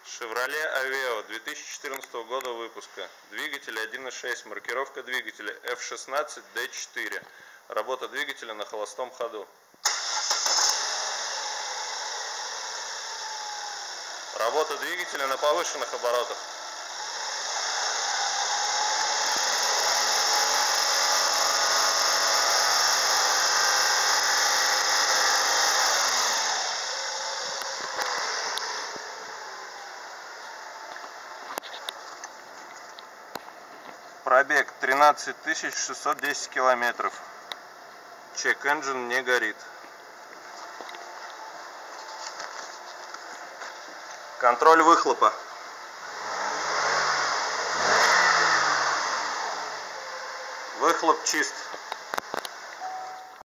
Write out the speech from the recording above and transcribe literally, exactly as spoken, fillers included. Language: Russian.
Chevrolet Aveo две тысячи четырнадцатого года выпуска. Двигатель один и шесть. Маркировка двигателя эф шестнадцать дэ четыре. Работа двигателя на холостом ходу. Работа двигателя на повышенных оборотах. Пробег тринадцать тысяч шестьсот десять километров. Check engine не горит. Контроль выхлопа. Выхлоп чист.